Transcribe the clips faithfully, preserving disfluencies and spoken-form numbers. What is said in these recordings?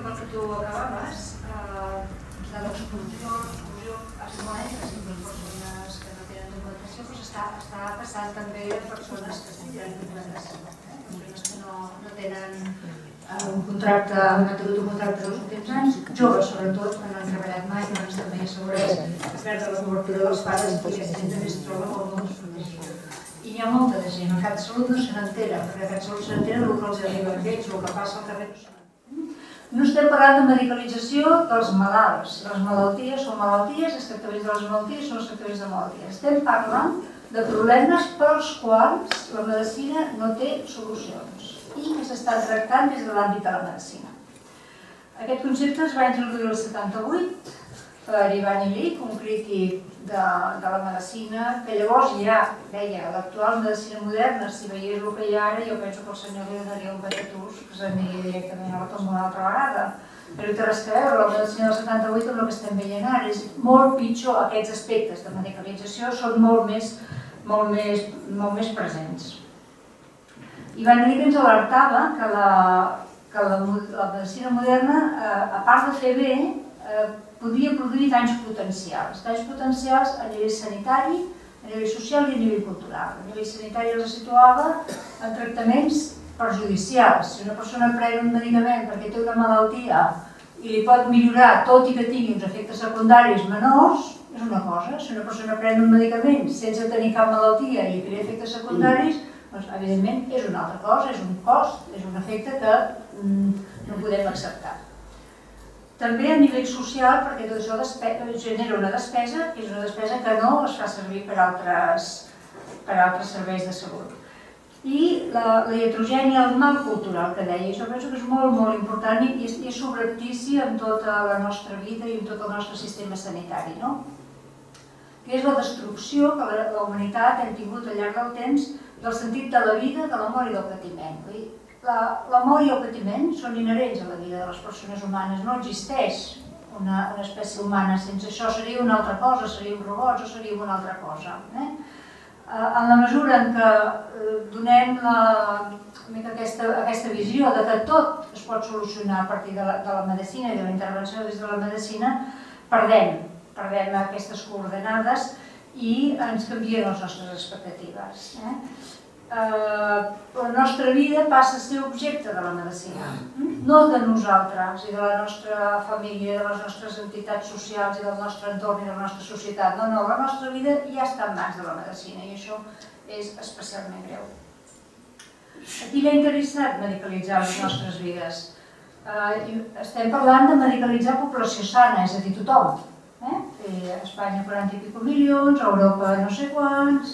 el que tu acabaves, de l'exclusió, l'exclusió es molt entre les persones que no tenen documentació, doncs està passant també a persones que tenen documentació, persones que no tenen un contracte, han tingut un contracte dels últims anys, joves sobretot, que no han treballat mai, que no estan mai assegurats, que perden la cobertura dels pares i aquesta gent també es troba molt molt desprotegida. I hi ha molta de gent, el CatSalut no se n'entera, perquè el CatSalut se n'entera del que els arriba a ells, el que passa al carrer no se n'entera. No estem parlant de medicalització dels malalts. Les malalties són malalties, els tractaments de les malalties són els tractaments de malalties. Estem parlant de problemes pels quals la medicina no té solucions i que s'estan tractant des de l'àmbit de la medicina. Aquest concepte es va introduir el setanta-vuit per Ivan Illich, un crític de la medicina, que llavors ja deia l'actual medicina moderna, si veiés el que hi ha ara, jo penso que el senyor li donaria un patatús que s'aniria directament a la tomba una altra vegada. Però té res a veure, la medicina del setanta-vuit amb el que estem veient ara és molt pitjor. Aquests aspectes de medicalització són molt més presents. Ivan Illich ens alertava que la medicina moderna, a part de fer bé, podria produir danys potencials. Danys potencials a nivell sanitari, a nivell social i a nivell cultural. A nivell sanitari els situava en tractaments perjudicials. Si una persona pren un medicament perquè té una malaltia i li pot millorar tot i que tingui uns efectes secundaris menors, és una cosa. Si una persona pren un medicament sense tenir cap malaltia i crea efectes secundaris, doncs evidentment és una altra cosa, és un cost, és un efecte que no podem acceptar. També a nivell social, perquè tot això genera una despesa, que és una despesa que no es fa servir per altres serveis de salut. I la iatrogènia, el mal cultural que deia, això penso que és molt, molt important i és subreptici en tota la nostra vida i en tot el nostre sistema sanitari, no? Que és la destrucció que la humanitat hem tingut al llarg del temps del sentit de la vida, de l'amor i del patiment. L'amor i el patiment són inherents a la vida de les persones humanes, no existeix una espècie humana sense això, seria una altra cosa, seríem robots o seríem una altra cosa. En la mesura en què donem aquesta visió de que tot es pot solucionar a partir de la medicina i de la intervenció des de la medicina, perdem, perdem aquestes coordenades i ens canvien les nostres expectatives. La nostra vida passa a ser objecte de la medicina, no de nosaltres i de la nostra família, de les nostres entitats socials i del nostre entorn i de la nostra societat. No, no, la nostra vida ja està en mans de la medicina i això és especialment greu. A qui li ha interessat medicalitzar les nostres vides? Estem parlant de medicalitzar població sana, és a dir, tothom. A Espanya quaranta i pico milions, a Europa no sé quants.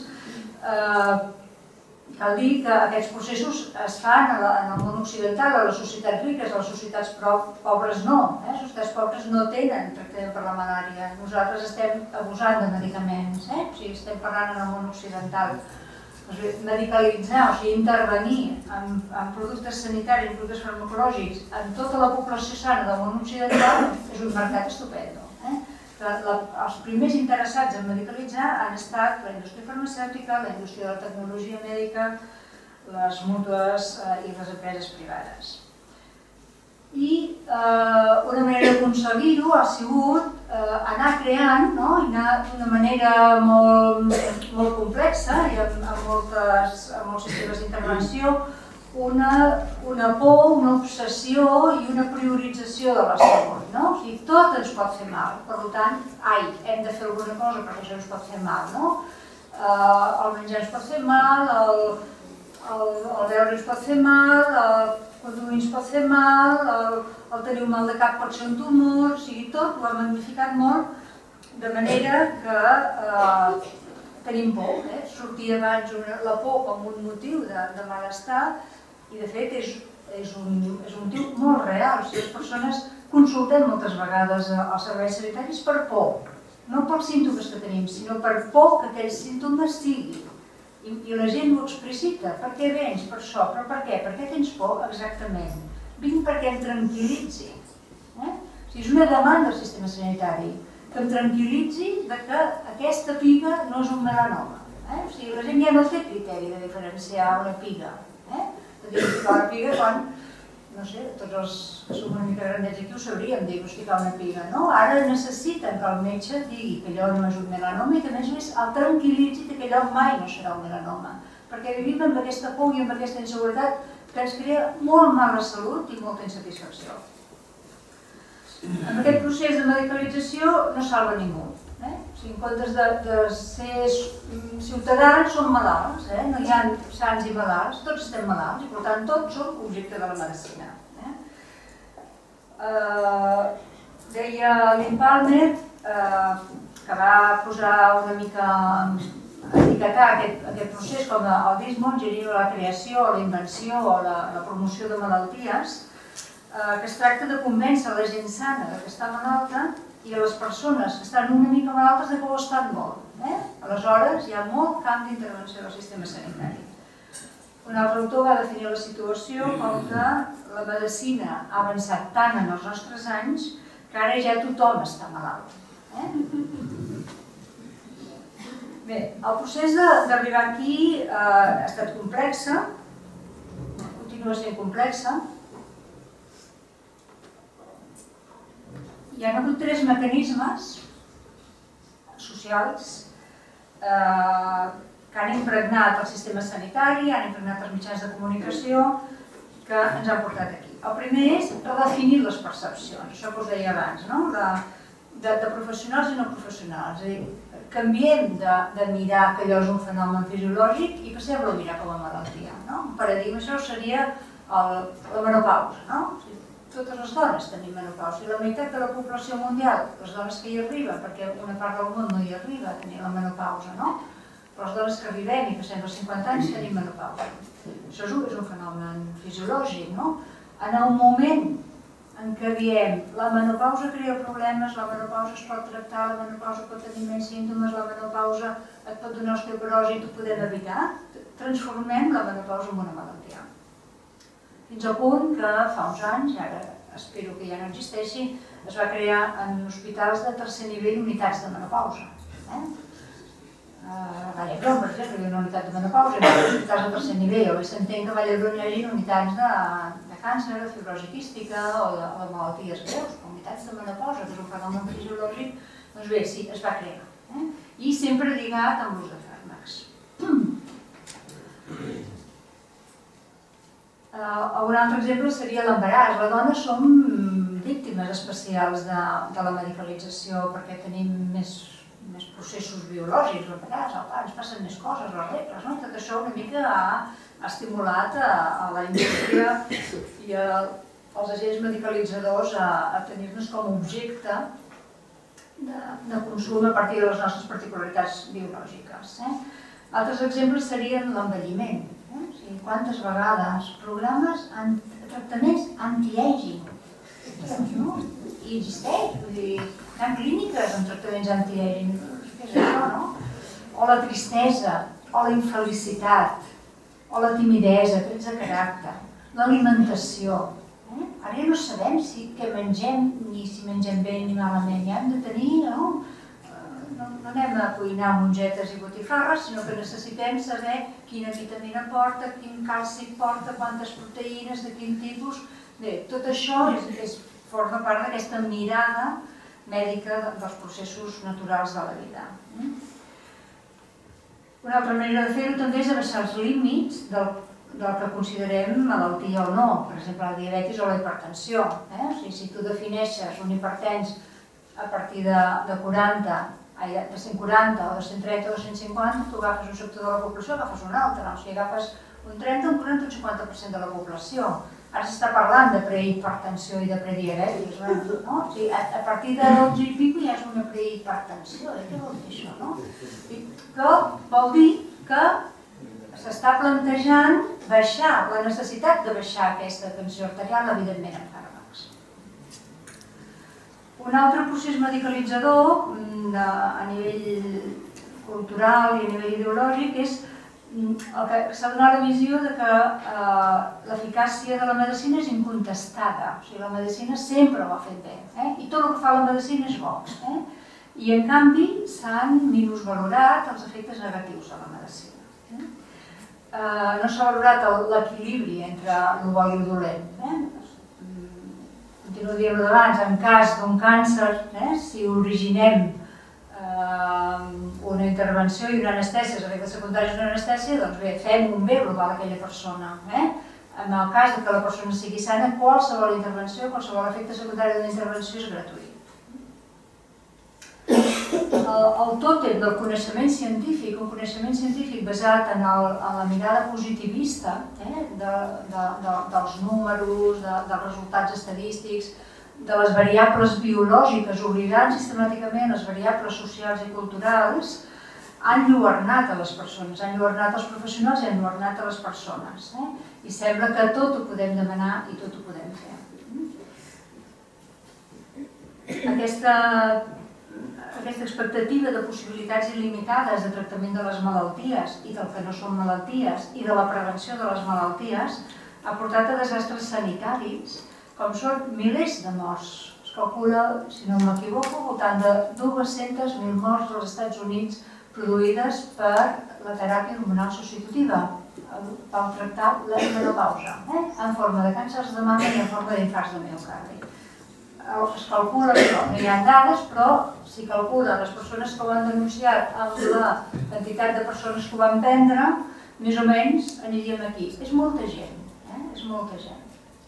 Cal dir que aquests processos es fan en el món occidental, a les societats riques, a les societats pobres no. Les societats pobres no tenen tractament per la malària. Nosaltres estem abusant de medicaments, o sigui, estem parlant en el món occidental. Medicalitzar, o sigui, intervenir en productes sanitaris, en productes farmacològics, en tota la població sana del món occidental és un mercat estupendo. Els primers interessats en medicalitzar han estat la indústria farmacèutica, la indústria de la tecnologia mèdica, les mútues i les empreses privades. I una manera d'aconseguir-ho ha sigut anar creant, i anar d'una manera molt complexa i amb molts sistemes d'intervenció, una por, una obsessió i una priorització de la salut. O sigui, tot ens pot fer mal, per tant, ai, hem de fer alguna cosa perquè això ens pot fer mal. El menjar ens pot fer mal, el beure ens pot fer mal, el conduir ens pot fer mal, el tenir un mal de cap pot ser un tumor, o sigui, tot ho ha magnificat molt, de manera que tenim por. Sortia abans la por com un motiu de malestar i, de fet, és un motiu molt real. Les persones consultem moltes vegades als serveis sanitaris per por, no pels símptomes que tenim, sinó per por que aquells símptomes siguin. I la gent ho explicita. Per què vens? Per això. Però per què? Per què tens por? Exactament. Vinc perquè em tranquil·litzi. És una demanda del sistema sanitari, que em tranquil·litzi que aquesta piga no és un melanoma. O sigui, la gent ja no té criteri de diferenciar una piga. De diagnosticar la piga quan no sé, tots els que som una mica grandets aquí ho sabríem diagnosticar una piga, no? Ara necessiten que el metge digui que allò no és un melanoma i que a més a més el tranquil·litzi que allò mai no serà un melanoma, perquè vivim amb aquesta por i amb aquesta inseguretat que ens crea molt mala salut i molta insatisfacció. En aquest procés de medicalització no salva ningú. En comptes de ser ciutadans, som malalts, no hi ha sants i malalts, tots estem malalts i per tant tots som objecte de la medicina. Deia Lynn Palmer, que va posar una mica a etiquetar aquest procés com el dismongeria, la creació, la invenció o la promoció de malalties, que es tracta de convèncer la gent sana que està malalta i a les persones que estan una mica malaltes de que ho estan molt. Aleshores, hi ha molt camp d'intervenció del sistema sanitari. Un altre autor va definir la situació com que la medicina ha avançat tant en els nostres anys que ara ja tothom està malalt. Bé, el procés d'arribar aquí ha estat complex, continua sent complex. Hi ha hagut tres mecanismes socials que han impregnat el sistema sanitari, han impregnat els mitjans de comunicació que ens han portat aquí. El primer és redefinir les percepcions, això que us deia abans, de professionals i no professionals. És a dir, canviem de mirar que allò és un fenomen fisiològic i passem-lo a mirar com a malaltia. Un paradigma, això seria la menopausa. Totes les dones tenim menopausa i la meitat de la població mundial, les dones que hi arriben, perquè una part del món no hi arriba a tenir la menopausa, no? Però les dones que arribem i passem dels cinquanta anys tenim menopausa. Això és un fenomen fisiològic, no? En el moment en què diem la menopausa crea problemes, la menopausa es pot tractar, la menopausa pot tenir menys símptomes, la menopausa et pot donar osteoporosi i t'ho podem evitar, transformem la menopausa en una malaltia. Fins al punt que fa uns anys, ara espero que ja no existeixi, es va crear en hospitals de tercer nivell unitats de menopausa. A Vall-d'Hebron, per exemple, hi ha una unitat de menopausa, i en hospitals de tercer nivell, o bé s'entén que a Vall-d'Hebron hi hagi unitats de càncer, de fibrosi quística o de malalties greus, unitats de menopausa, que és un fenomen fisiològic, doncs bé, sí, es va crear. I sempre lligat amb l'ús de fàrmacs. Un altre exemple seria l'embaràs. La dona som víctimes especials de la medicalització perquè tenim més processos biològics, l'embaràs, ens passen més coses, les regles, tot això una mica ha estimulat a la indústria i als agents medicalitzadors a tenir-nos com a objecte de consum a partir de les nostres particularitats biològiques. Altres exemples serien l'envelliment. Quantes vegades programes, tractaments anti-aging i existeix, vull dir, hi ha clíniques amb tractaments anti-aging, què és això, no? O la tristesa, o la infelicitat, o la timidesa, trets de caràcter, l'alimentació. Ara ja no sabem què mengem, ni si mengem bé ni malament, ja hem de tenir, no? No anem a cuinar mongetes i botifarres, sinó que necessitem saber quina vitamina porta, quin calci porta, quantes proteïnes, de quin tipus. Bé, tot això forma part d'aquesta mirada mèdica dels processos naturals de la vida. Una altra manera de fer-ho també és abaixar els límits del que considerem malaltia o no, per exemple la diabetis o la hipertensió. Si tu defineixes un hipertens a partir de quaranta, de cent quaranta o de cent trenta o de cent cinquanta, tu agafes un sector de la població, agafes un altre, o sigui, agafes un trenta, un quaranta o un cinquanta per cent de la població. Ara s'està parlant de prehipertensió i de prediabetis, no? O sigui, a partir de dotze i pico ja és una prehipertensió, què vol dir això, no? Però vol dir que s'està plantejant baixar, la necessitat de baixar aquesta tensió arterial, evidentment, amb fàrmacs. Un altre procés medicalitzador a nivell cultural i a nivell ideològic és el que s'ha donat la visió que l'eficàcia de la medicina és incontestada. O sigui, la medicina sempre ho ha fet bé i tot el que fa la medicina és bo. I en canvi s'han minusvalorat els efectes negatius de la medicina. No s'ha valorat l'equilibri entre el bo i el dolent. dèiem abans, en cas d'un càncer, si originem una intervenció i una anestèsia, els efectes secundaris d'una anestèsia, doncs bé, fem un bé global a aquella persona. En el cas que la persona sigui sana, qualsevol intervenció, qualsevol efecte secundari d'una intervenció és gratuït. El tòtem del coneixement científic, un coneixement científic basat en la mirada positivista dels números, dels resultats estadístics, de les variables biològiques, oblidant sistemàticament les variables socials i culturals, han lluernat a les persones, han lluernat als professionals i han lluernat a les persones. I sembla que tot ho podem demanar i tot ho podem fer. Aquesta Aquesta expectativa de possibilitats il·limitades de tractament de les malalties i del que no són malalties i de la prevenció de les malalties ha portat a desastres sanitaris, com són milers de morts. Es calcula, si no m'equivoco, al voltant de dues-centes mil morts als Estats Units produïdes per la teràpia hormonal substitutiva, per tractar la menopausa, en forma de càncers de mama i en forma d'infarts de miocardi. Es calcula això, no hi ha dades, però si calcula les persones que ho han denunciat amb la quantitat de persones que ho van prendre, més o menys aniríem aquí. És molta gent, és molta gent.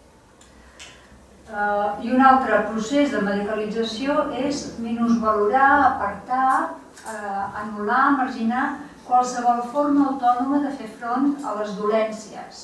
I un altre procés de medicalització és minusvalorar, apartar, anul·lar, marginar qualsevol forma autònoma de fer front a les dolències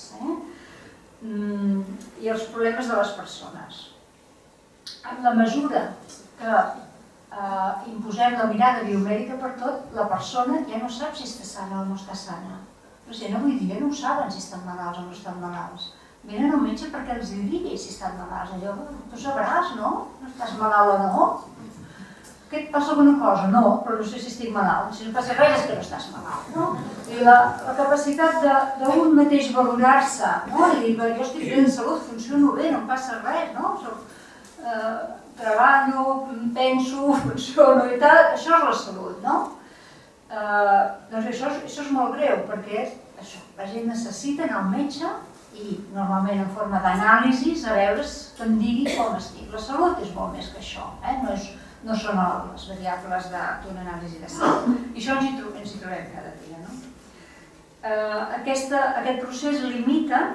i als problemes de les persones. En la mesura que imposem la mirada biomèdica per tot, la persona ja no sap si està sana o no està sana. Però si no vull dir, ja no ho saben si estan malalts o no estan malalts. Venen al metge perquè els digui si estan malalts. Allò, tu sabràs, no? No estàs malalt o no? Què et passa alguna cosa? No, però no sé si estic malalt. Si no passa res és que no estàs malalt, no? I la capacitat d'un mateix valorar-se, no? I dir, jo estic bé de salut, funciono bé, no em passa res, no? Treballo, penso, funciono i tal, això és la salut, no? Doncs això és molt greu, perquè la gent necessita anar al metge i normalment en forma d'anàlisis a veure que em digui com estic. La salut és molt més que això, no són les variables d'una anàlisi de sang. I això ens hi trobem cada dia, no? Aquest procés limita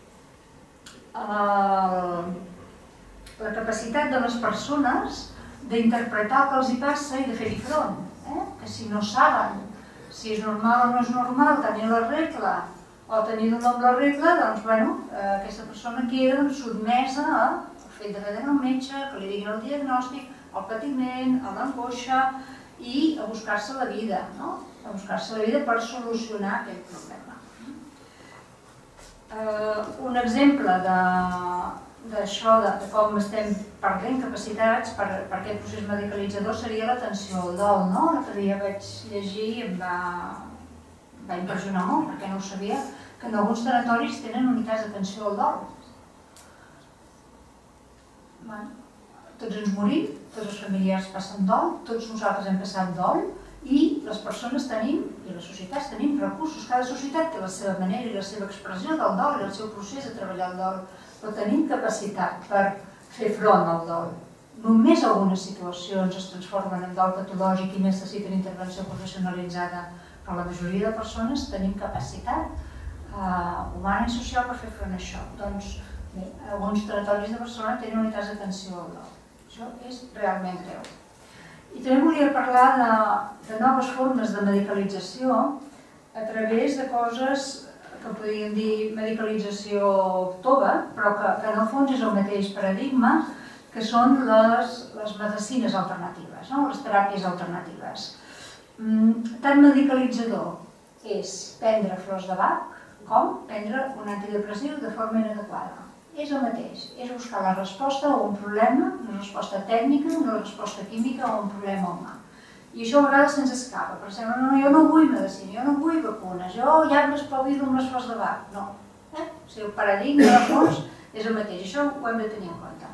la capacitat de les persones d'interpretar el que els hi passa i de fer-hi front. Que si no saben si és normal o no és normal tenir la regla o tenir un nom la regla, doncs, bueno, aquesta persona queda sotmesa al fet d'haver d'anar al metge, que li diguin el diagnòstic, al patiment, a l'angoixa i a buscar-se la vida, no? A buscar-se la vida per solucionar aquell problema. Un exemple de d'això, de com estem perdent capacitats per aquest procés medicalitzador seria l'atenció al dol, no? L'altre dia vaig llegir i em va impressionar molt, perquè no ho sabia, que en alguns tanatoris tenen unitats d'atenció al dol. Tots ens morim, tots els familiars passen dol, tots nosaltres hem passat dol i les persones tenim, i les societats tenim recursos, cada societat té la seva manera i la seva expressió del dol i el seu procés de treballar el dol. Però tenim capacitat per fer front al dol. Només algunes situacions es transformen en dol patològic i necessiten intervenció professionalitzada, però la majoria de persones tenim capacitat humana i social per fer front a això. Doncs, bé, alguns tanatoris de Barcelona tenen unitats d'atenció al dol. Això és realment greu. I també volia parlar de noves formes de medicalització a través de coses que podríem dir medicalització tova, però que en el fons és el mateix paradigma, que són les medicines alternatives, les teràpies alternatives. Tant medicalitzador és prendre flors de Bach com prendre un antidepressiu de forma inadequada. És el mateix, és buscar la resposta a un problema, una resposta tècnica, una resposta química a un problema humà. I això a vegades se'ns escapa, perquè sembla, no, jo no vull medicina, jo no vull vacunes, jo ja m'espavilo amb les flors de Bach. No. O sigui, el paradigma de fons és el mateix, això ho hem de tenir en compte.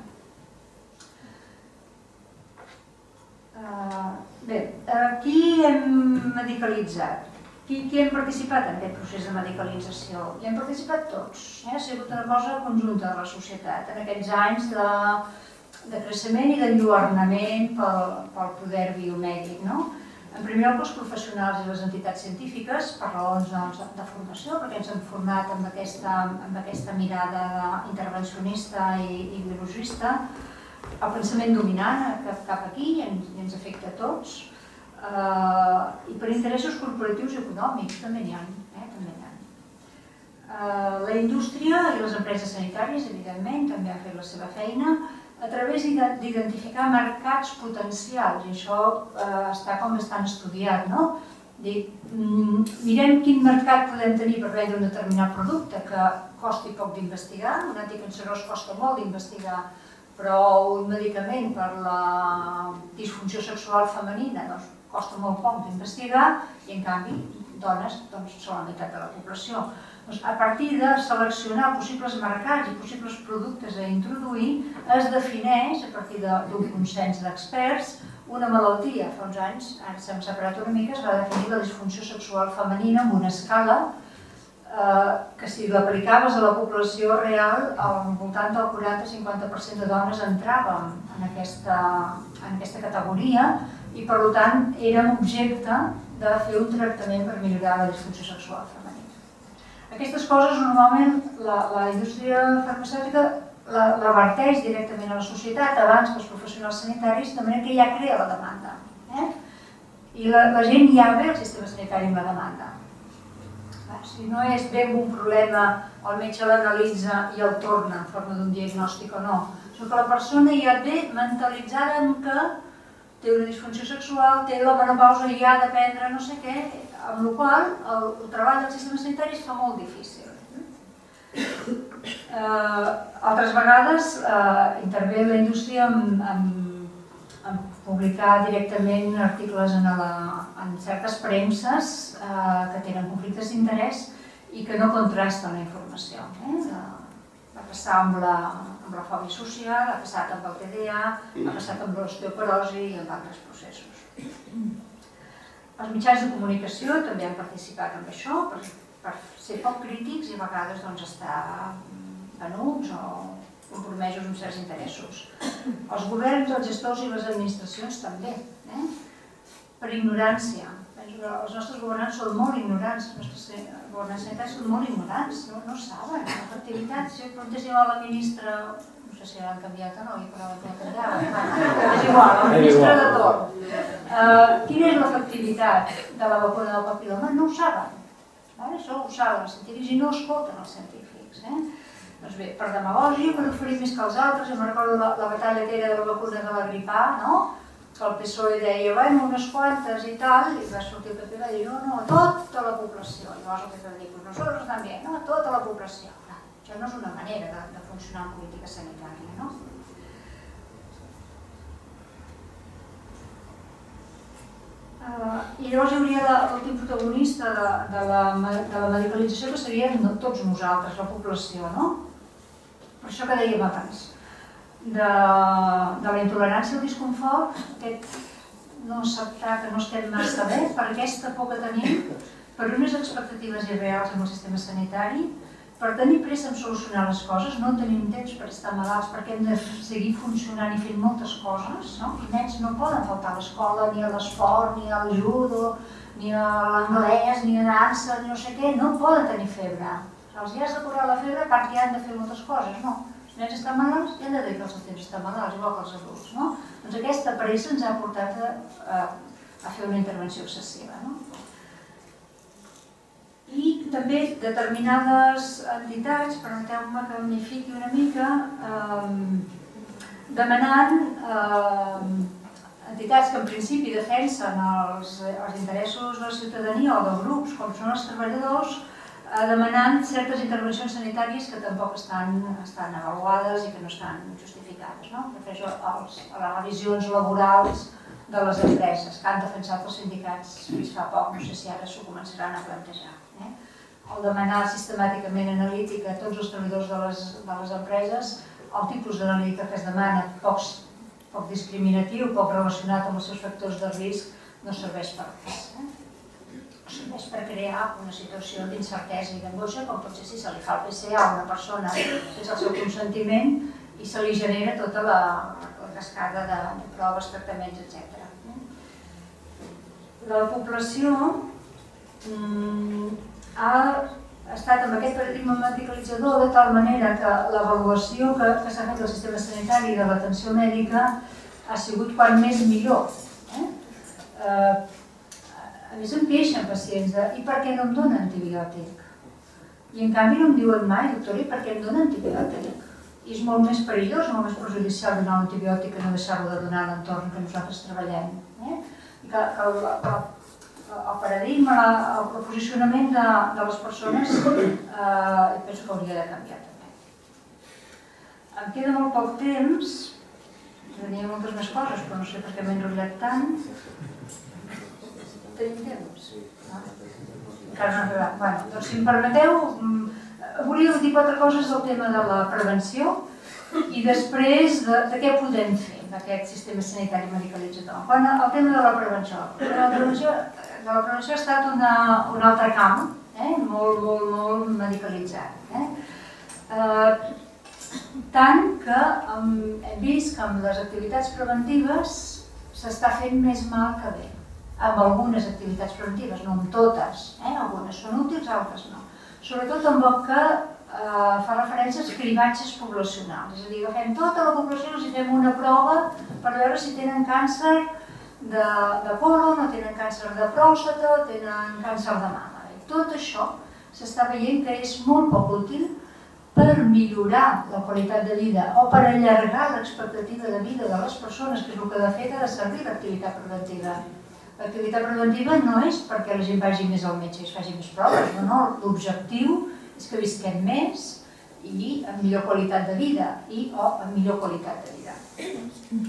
Bé, aquí hem medicalitzat. Qui hem participat en aquest procés de medicalització? Hi hem participat tots. Ha sigut una cosa conjunta de la societat. En aquests anys de de creixement i d'enlluernament pel poder biomèdic. En primer lloc, els professionals i les entitats científiques, per raons de formació, perquè ens hem format amb aquesta mirada intervencionista i biologista, el pensament dominant cap aquí i ens afecta a tots, i per interessos corporatius i econòmics, també n'hi ha. La indústria i les empreses sanitàries, evidentment, també han fet la seva feina a través d'identificar mercats potencials, i això està com bastant estudiat, no? Mirem quin mercat podem tenir per vendre un determinat producte que costi poc d'investigar, un anticancerós costa molt d'investigar, però un medicament per la disfunció sexual femenina costa molt poc d'investigar i, en canvi, dones són la meitat de la població. A partir de seleccionar possibles mercats i possibles productes a introduir, es defineix, a partir d'un consens d'experts, una malaltia. Fa uns anys, ara s'hem separat una mica, es va definir la disfunció sexual femenina amb una escala que, si l'aplicaves a la població real, al voltant del quaranta a cinquanta per cent de dones entràvem en aquesta categoria i, per tant, érem objecte de fer un tractament per millorar la disfunció sexual femenina. Aquestes coses, normalment, la indústria farmacèutica la verteix directament a la societat abans que els professionals sanitaris, de manera que ja crea la demanda. I la gent ja ve al sistema sanitari amb la demanda. Si no és ben un problema, el metge l'analitza i el torna en forma d'un diagnòstic o no, sinó que la persona ja ve mentalitzada en que té una disfunció sexual, té la menopausa i ha de prendre no sé què, amb la qual cosa el treball del sistema sanitari es fa molt difícil. Altres vegades intervé la indústria en publicar directament articles en certes premses que tenen conflictes d'interès i que no contrasten la informació. Va passar amb la fòbia social, ha passat amb el T D A, ha passat amb l'osteoporosi i amb altres processos. Els mitjans de comunicació també han participat en això per ser poc crítics i a vegades estar venuts o compromesos amb certs interessos. Els governs, els gestors i les administracions també, per ignorància. Els nostres governants són molt ignorants, els nostres governants sanitaris són molt ignorants, no saben l'efectivitat. Si preguntéssim a la ministra, no sé si l'han canviat o no, i per la que la canviava, és igual, la ministra de tot. Quina és l'efectivitat de la vacuna del papil·loma? No ho saben. Això ho saben els científics i no escolten els científics. Doncs bé, per demagògia, per oferir més que els altres, jo me'n recordo la batalla que era de la vacuna de la grip A, que el P S O E deia, bueno, unes quantes i tal, i va sortir el P P i va dir, no, no, a tota la població. I llavors el P P va dir, pues nosotros també, no, a tota la població. Això no és una manera de funcionar en política sanitària, no? I llavors hi hauria l'últim protagonista de la medicalització, que serien tots nosaltres, la població, no? Per això que dèiem abans, de la intolerància al disconfort, aquest no acceptar que no estem massa bé, per aquesta por que tenim, per unes expectatives irreals en el sistema sanitari, per tenir pressa en solucionar les coses, no tenim temps per estar malalts perquè hem de seguir funcionant i fent moltes coses. Els nens no poden faltar a l'escola, ni a l'esport, ni al judo, ni a l'anglès, ni a dansa, ni no sé què, no poden tenir febre. Els has de curar la febre perquè han de fer moltes coses, no. Els nens estan malalts i han de dedicar el seu temps a estar malalts, igual que els adults, no? Doncs aquesta pressa ens ha portat a fer una intervenció excessiva, no? I també determinades entitats, permeteu-me que m'hi fiqui una mica, demanant entitats que en principi defensen els interessos de la ciutadania o de grups com són els treballadors, demanant certes intervencions sanitàries que tampoc estan avaluades i que no estan justificades. Refereixo a les revisions laborals de les empreses que han defensat els sindicats fins fa poc, no sé si ara s'ho començaran a plantejar. El demanar sistemàticament analítica a tots els treballadors de les empreses, el tipus d'analítica que es demana poc discriminatiu, poc relacionat amb els seus factors de risc, no serveix per res. Serveix per crear una situació d'incertesa i d'angoixa, com pot ser si se li fa el P C A a una persona sense el seu consentiment i se li genera tota cascada de proves, tractaments, etcètera. La població ha estat amb aquest paradigma medicalitzador de tal manera que l'avaluació que s'ha fet del sistema sanitari i de l'atenció mèdica ha sigut quan més millor. A més em queixen pacients de i per què no em dona antibiòtic? I en canvi no em diuen mai, doctor, i per què em dona antibiòtic? I és molt més perillós, molt més perjudicial donar un antibiòtic que no deixar-lo de donar a l'entorn que nosaltres treballem. I que el paradigma, el posicionament de les persones penso que hauria de canviar també. Em queda molt poc temps, tenia moltes més coses, però no sé per què m'he enrotllat tant. Tenim temps? Encara no ha arribat. Bé, doncs si em permeteu, volia dir quatre coses del tema de la prevenció i després de què podem fer d'aquest sistema sanitari medicalitzador. Quan el tema de la prevenció, la prevenció ha estat un altre camp, molt, molt, molt medicalitzat. Tant que hem vist que amb les activitats preventives s'està fent més mal que bé. Amb algunes activitats preventives, no amb totes. Algunes són útils, altres no. Sobretot amb el que fa referència als cribatges poblacionals. És a dir, agafem tota la població i els fem una prova per veure si tenen càncer de colon, o tenen càncer de pròstata, o tenen càncer de mama. Tot això s'està veient que és molt poc útil per millorar la qualitat de vida o per allargar l'expectativa de vida de les persones, que és el que de fet ha de servir l'activitat preventiva. L'activitat preventiva no és perquè la gent vagi més al metge i es faci més proves, no, l'objectiu és que visquem més i amb millor qualitat de vida i o amb millor qualitat de vida.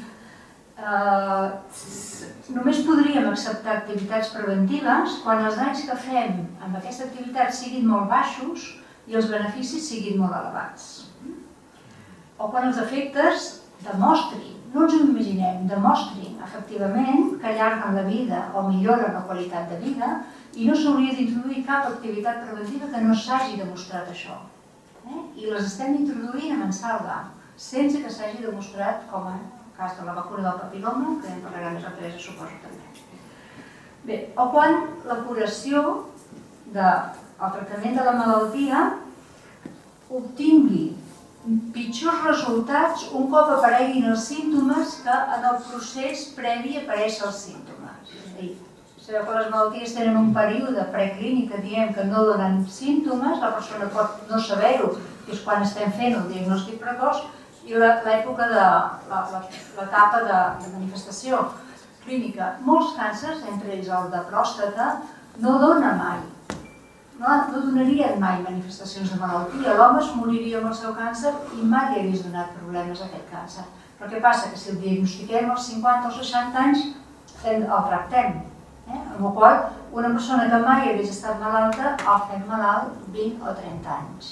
Només podríem acceptar activitats preventives quan els danys que fem amb aquesta activitat siguin molt baixos i els beneficis siguin molt elevats. O quan els efectes demostrin, no ens ho imaginem, demostrin efectivament que allarguen la vida o milloren la qualitat de vida i no s'hauria d'introduir cap activitat preventiva que no s'hagi demostrat això. I les estem introduint a mansalva, sense que s'hagi demostrat, com en el cas de la vacuna del papil·loma, que en parlarà més a Teresa, suposo també. Bé, o quan la curació del tractament de la malaltia obtingui pitjors resultats un cop apareguin els símptomes que en el procés previ apareixen els símptomes. És a dir, sabeu que les malalties tenen un període preclínic que diem que no donen símptomes, la persona pot no saber-ho, que és quan estem fent el diagnòstic precoç, i l'època de l'etapa de manifestació clínica. Molts càncers, entre ells el de pròstata, no dona mai, no donarien mai manifestacions de malaltia. L'home es moriria amb el seu càncer i mai li hagués donat problemes a aquest càncer. Però què passa? Que si el diagnostiquem als cinquanta o seixanta anys, el tractem. Amb la qual cosa, una persona que mai hagués estat malalta, el fem malalt vint o trenta anys.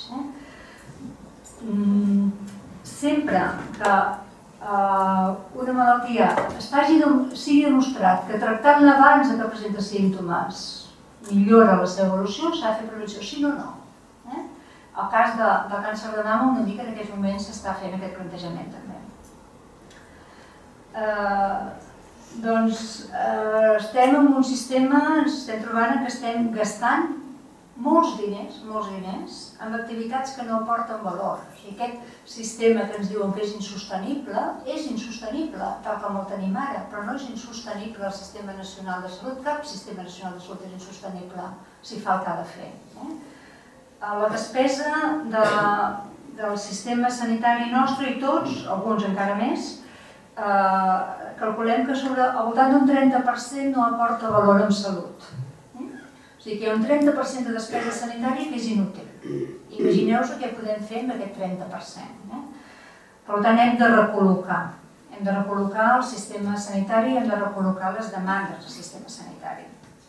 Sempre que una malaltia sigui demostrat que tractant-la abans que presenta símptomes millora la seva evolució, s'ha de fer prevenció, si no, no. El cas del càncer de mama, una mica en aquests moments s'està fent aquest plantejament també. Doncs estem en un sistema, ens estem trobant que estem gastant molts diners, molts diners, en activitats que no aporten valor. Aquest sistema que ens diuen que és insostenible, és insostenible, tal com el tenim ara, però no és insostenible el Sistema Nacional de Salut. Cap Sistema Nacional de Salut és insostenible si fa el que ha de fer. La despesa del sistema sanitari nostre, i tots, alguns encara més, calculem que al voltant d'un trenta per cent no aporta valor en salut. O sigui que hi ha un trenta per cent de despesa sanitària que és inútil. Imagineu-vos què podem fer amb aquest trenta per cent. Per tant, hem de recol·locar. Hem de recol·locar el sistema sanitari i hem de recol·locar les demandes del sistema sanitari.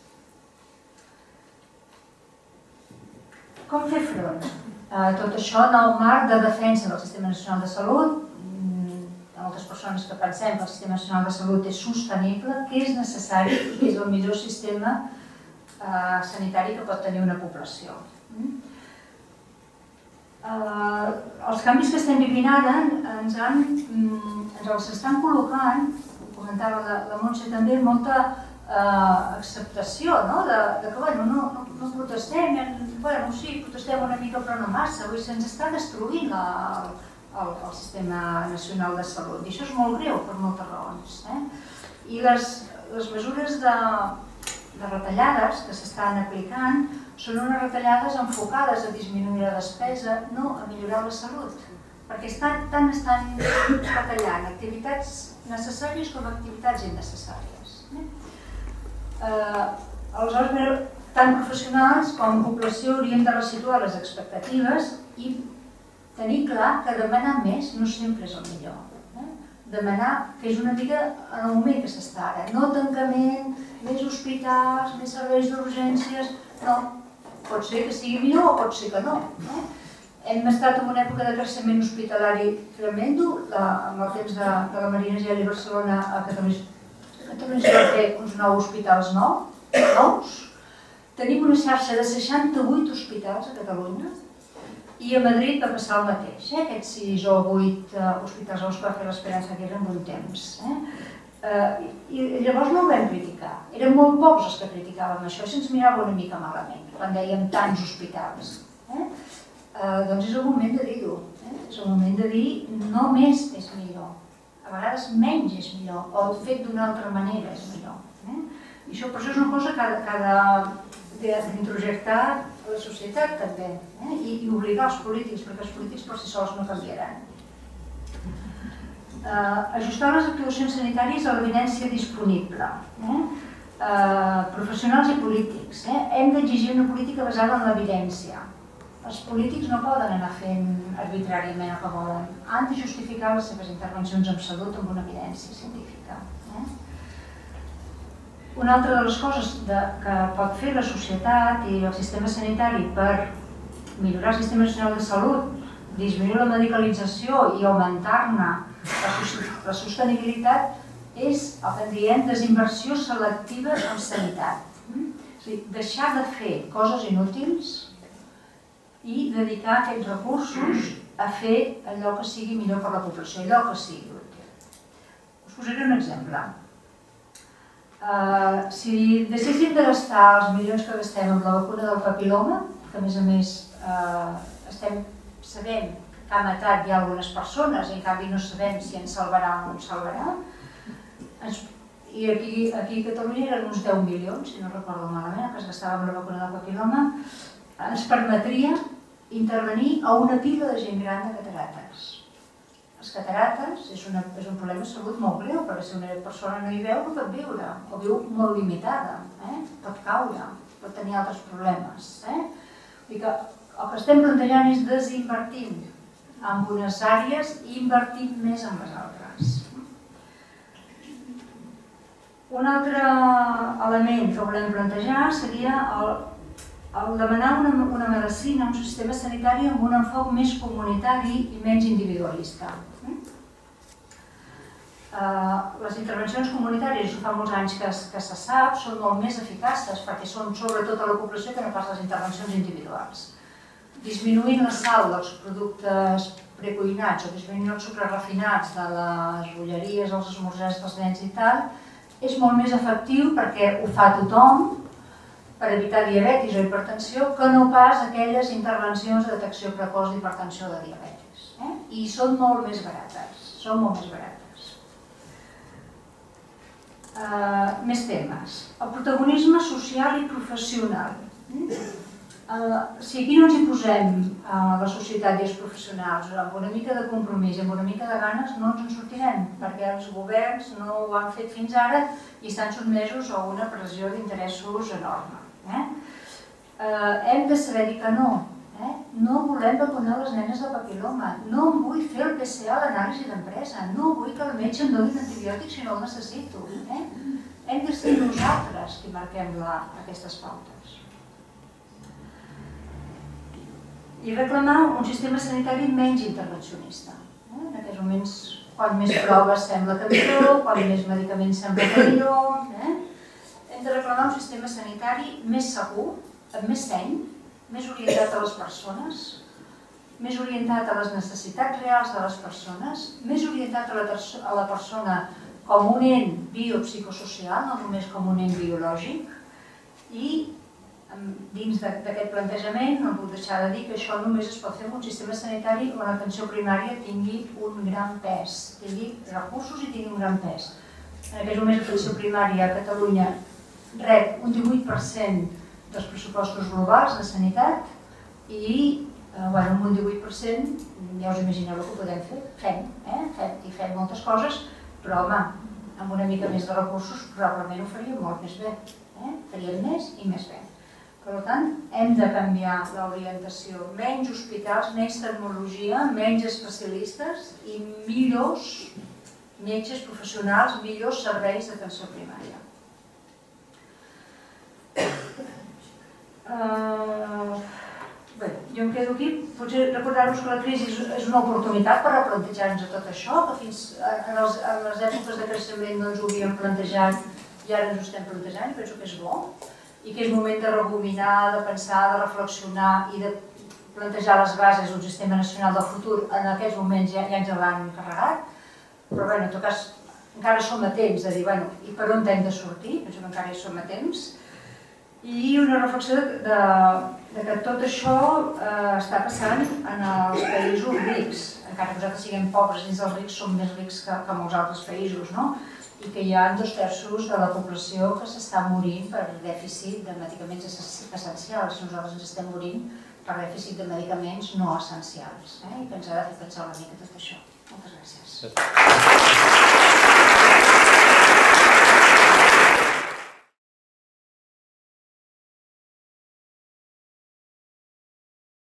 Com fer front a tot això en el marc de defensa del Sistema Nacional de Salut? Moltes persones que pensem que el Sistema Nacional de Salut és sostenible, que és necessari i que és el millor sistema sanitari que pot tenir una població. els canvis que estem vivint ara ens els estan col·locant, ho comentava la Montse també, molta acceptació, de que no protestem, bueno, sí, protestem una mica però no massa, se'ns està destruint el sistema nacional de salut i això és molt greu per moltes raons. I les mesures de retallades que s'estan aplicant són unes retallades enfocades a disminuir la despesa, no a millorar la salut, perquè tant estan retallant activitats necessàries com activitats innecessàries. Aleshores, tant professionals com població hauríem de resituar les expectatives i tenir clar que demanar més no sempre és el millor. Demanar que és una mica en el moment que s'està ara, no tancament, més hospitals, més serveis d'urgències, no. Pot ser que sigui millor o pot ser que no. Hem estat en una època de creixement hospitalari tremendo, amb el temps de la Marina Geli a Barcelona, a Catalunya s'hi van fer uns nou hospitals nous. Tenim una xarxa de seixanta-vuit hospitals a Catalunya i a Madrid va passar el mateix. Aquests sis o vuit hospitals als que va fer l'Esperança Aguirre en un temps. I llavors no ho vam criticar. Eren molt pocs els que criticàvem això i se'ns mirava una mica malament quan dèiem tants hospitals. Doncs és el moment de dir-ho. És el moment de dir no més és millor. A vegades menys és millor o fet d'una altra manera és millor. I això per això és una cosa que ha d'introjectar la societat també i obligar els polítics, perquè els polítics per si sols no canviaran. Ajustar les actuacions sanitàries a l'evidència disponible. Professionals i polítics. Hem d'exigir una política basada en l'evidència. Els polítics no poden anar fent arbitràriament el que volen. Han de justificar les seves intervencions en salut amb una evidència científica. Una altra de les coses que pot fer la societat i el sistema sanitari per millorar el sistema nacional de salut, disminuir la medicalització i augmentar-ne la sostenibilitat és el que en diem desinversió selectiva en sanitat. És a dir, deixar de fer coses inútils i dedicar aquests recursos a fer allò que sigui millor per la població, allò que sigui útil. Us posaré un exemple. Si deixéssim de gastar els milions que gastem amb la vacuna del papil·loma, que a més a més sabem que ha matat ja algunes persones i en canvi no sabem si ens salvarà o no ens salvarà, i aquí a Catalunya eren uns deu milions, si no recordo malament, que es gastava amb la vacuna del papil·loma, ens permetria intervenir a una pila de gent gran de catarates. Les catarates és un problema de salut molt greu, perquè si una persona no hi veu no pot viure, o viu molt limitada, pot caure, pot tenir altres problemes. Vull dir que el que estem plantejant és desinvertir en unes àrees i invertir més en les altres. Un altre element que volem plantejar seria el demanar una medicina, un sistema sanitari amb un enfoc més comunitari i menys individualista. Les intervencions comunitàries, ho fa molts anys que se sap, són molt més eficaces perquè són sobretot a la població que no pas les intervencions individuals. Disminuint la sal dels productes precuinats o disminuint els sucres refinats de les bolleries, els esmorzars dels nens i tal, és molt més efectiu perquè ho fa tothom per evitar diabetis o hipertensió que no pas aquelles intervencions de detecció precoç d'hipertensió o de diabetis. I són molt més barates, són molt més barates. Més temes. El protagonisme social i professional. Si aquí no ens hi posem la societat i els professionals amb una mica de compromís i amb una mica de ganes, no ens en sortirem, perquè els governs no ho han fet fins ara i estan sotmesos a una pressió d'interessos enorme. Hem de saber dir que no. No volem vacunar les nenes de papil·loma, no em vull fer el P C A a l'anàlisi d'empresa, no vull que el metge em doni antibiòtics si no el necessito. Hem de ser nosaltres qui marquem aquestes pautes. I reclamar un sistema sanitari menys intervencionista. En aquests moments, quan més proves sembla que millor, quan més medicaments sembla que millor. Hem de reclamar un sistema sanitari més segur, amb més seny, més orientat a les persones, més orientat a les necessitats reals de les persones, més orientat a la, a la persona com un ent biopsicosocial, no només com un ent biològic, i dins d'aquest plantejament no puc deixar de dir que això només es pot fer en un sistema sanitari on l'atenció primària tingui un gran pes, tingui recursos i tingui un gran pes. En aquests moments l'atenció primària a Catalunya rep un divuit per cent dels pressupostos globals de sanitat i amb un divuit per cent ja us imagineu el que podem fer. Fem, fem i fem moltes coses, però home, amb una mica més de recursos probablement ho faríem molt més bé. Faríem més i més bé. Per tant, hem de canviar l'orientació. Menys hospitals, menys tecnologia, menys especialistes i millors metges professionals, millors serveis d'atenció primària. Bé, jo em quedo aquí. Potser recordar-vos que la crisi és una oportunitat per replantejar-nos tot això, que fins en les èpoques de creixement no ens ho havíem plantejat i ara ens ho estem plantejant, i penso que és bo, i que és moment de rebobinar, de pensar, de reflexionar i de plantejar les bases d'un sistema nacional del futur. En aquests moments ja ens l'han encarregat, però bé, en tot cas encara som a temps de dir, bueno, i per on hem de sortir? Penso que encara hi som a temps. I una reflexió de que tot això està passant en els països rics. Encara que nosaltres siguem pobres dins dels rics, som més rics que molts altres països, no? I que hi ha dos terços de la població que s'està morint per dèficit de medicaments essencials. Nosaltres ens estem morint per dèficit de medicaments no essencials. I que ens ha de fer pensar una mica tot això. Moltes gràcies.